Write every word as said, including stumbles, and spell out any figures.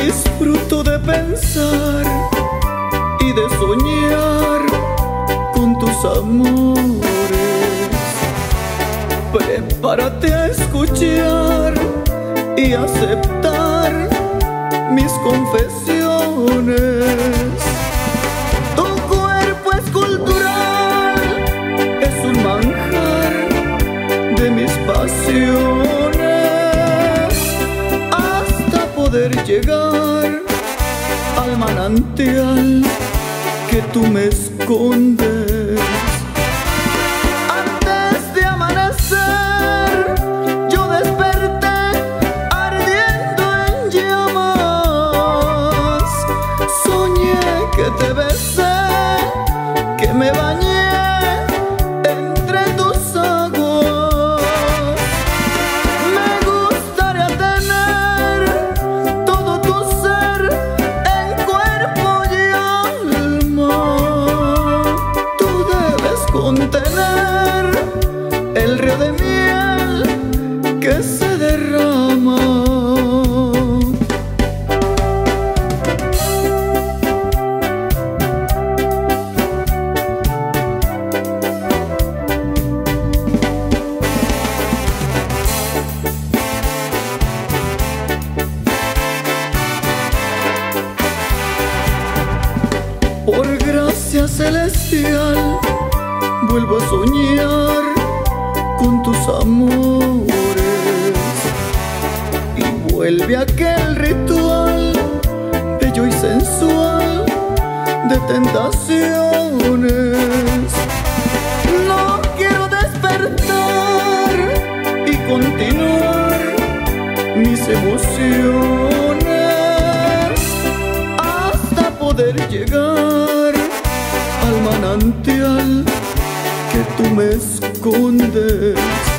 Disfruto de pensar y de soñar con tus amores. Prepárate a escuchar y aceptar mis confesiones. Tu cuerpo es cultural, es un manjar de mis pasiones, hasta poder llegar al manantial que tú me escondes. Antes de amanecer yo desperté ardiendo en llamas. Soñé que te besé, que me bañé entre tus aguas. Me gustaría tener todo tu ser en cuerpo y alma. Tú debes contener el río de miel que se derrama. Por gracia celestial vuelvo a soñar con tus amores, y vuelve aquel ritual bello y sensual de tentaciones. No quiero despertar y continuar mis emociones hasta poder llegar al manantial que tú me escondes.